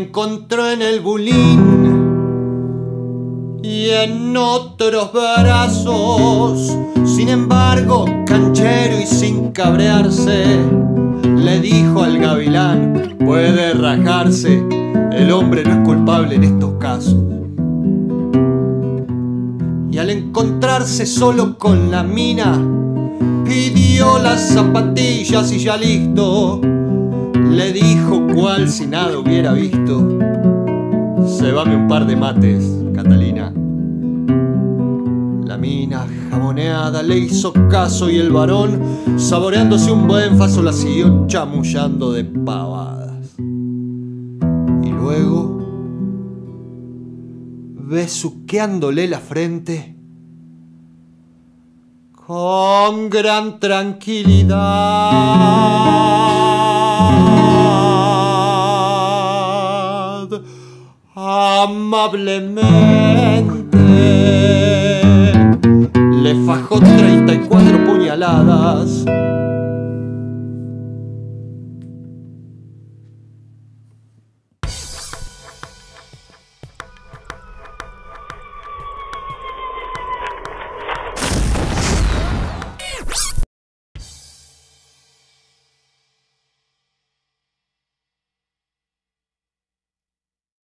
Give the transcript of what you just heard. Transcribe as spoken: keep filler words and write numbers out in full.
encontró en el bulín y en otros brazos. Sin embargo, canchero y sin cabrearse, le dijo al gavilán: puede rajarse, el hombre no es culpable en estos casos. Y al encontrarse solo con la mina, pidió las zapatillas y ya listo, le dijo cual si nada hubiera visto: cebame un par de mates, Catalina. La mina jaboneada le hizo caso y el varón, saboreándose un buen faso, la siguió chamullando de pavadas. Y luego, besuqueándole la frente, con gran tranquilidad, amablemente